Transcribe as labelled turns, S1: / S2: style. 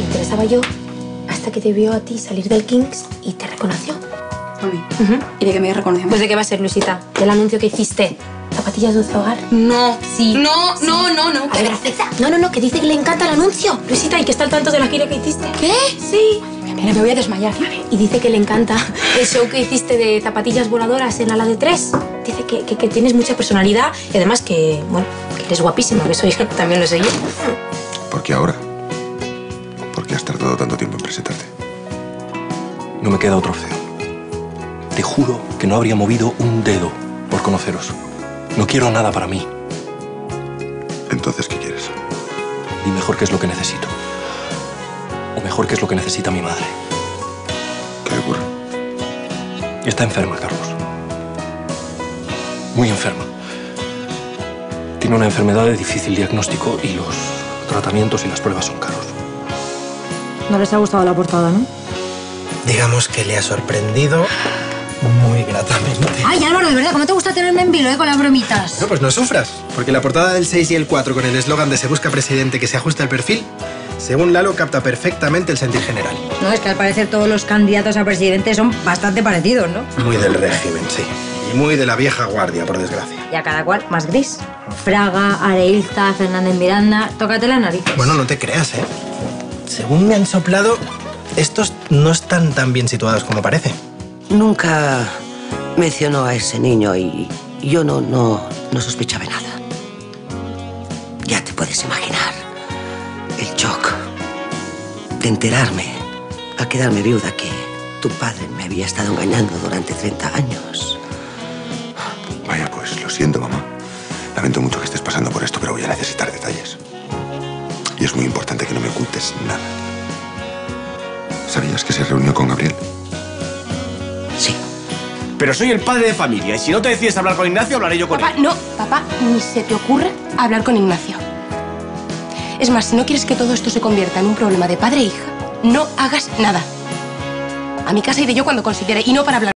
S1: interesaba yo hasta que te vio a ti salir del Kings y te reconoció.
S2: ¿A mí? ¿Y de qué me reconoció?
S1: Pues de qué va a ser, Luisita. Del anuncio que hiciste. Zapatillas dulce hogar.
S2: No.
S1: Sí.
S2: No.
S1: A ver, no, que dice que le encanta el anuncio. Luisita, y que está al tanto de la gira que hiciste.
S2: ¿Qué?
S1: Sí.
S2: Mira, me voy a desmayar.
S1: Y dice que le encanta el show que hiciste de zapatillas voladoras en Ala de 3. Dice que tienes mucha personalidad y además que, bueno, que eres guapísima, que eso yo también lo sé yo.
S3: ¿Por qué ahora? ¿Por qué has tardado tanto tiempo en presentarte?
S4: No me queda otra opción. Te juro que no habría movido un dedo por conoceros. No quiero nada para mí.
S3: Entonces, ¿qué quieres?
S4: Di mejor qué es lo que necesito. O mejor qué es lo que necesita mi madre.
S3: ¿Qué le ocurre?
S4: Está enferma, Carlos. Muy enferma. Tiene una enfermedad de difícil diagnóstico y los tratamientos y las pruebas son caros.
S5: No les ha gustado la portada, ¿no?
S6: Digamos que le ha sorprendido muy gratamente.
S5: Ay, Álvaro, de verdad, ¿cómo te gusta tenerme en vilo, con las bromitas?
S6: No, pues no sufras, porque la portada del 6 y el 4 con el eslogan de "Se busca presidente que se ajuste al perfil", según Lalo, capta perfectamente el sentir general.
S5: No, es que al parecer todos los candidatos a presidente son bastante parecidos, ¿no?
S6: Muy del régimen, sí. Y muy de la vieja guardia, por desgracia.
S5: Y a cada cual más gris. Fraga, Areilza, Fernández Miranda, tócate las narices.
S6: Bueno, no te creas, ¿eh? Según me han soplado, estos no están tan bien situados como parece.
S7: Nunca mencionó a ese niño y yo no sospechaba nada. Ya te puedes imaginar el shock de enterarme al quedarme viuda que tu padre me había estado engañando durante 30 años.
S3: Vaya, pues lo siento, mamá. Lamento mucho que estés pasando por esto, pero voy a necesitar detalles. Y es muy importante que no me ocultes nada. ¿Sabías que se reunió con Gabriel?
S7: Sí.
S8: Pero soy el padre de familia y si no te decides hablar con Ignacio, hablaré yo con
S2: Papá,
S8: él.
S2: no, papá, ni se te ocurre hablar con Ignacio. Es más, si no quieres que todo esto se convierta en un problema de padre e hija, no hagas nada. A mi casa iré yo cuando considere y no para hablar.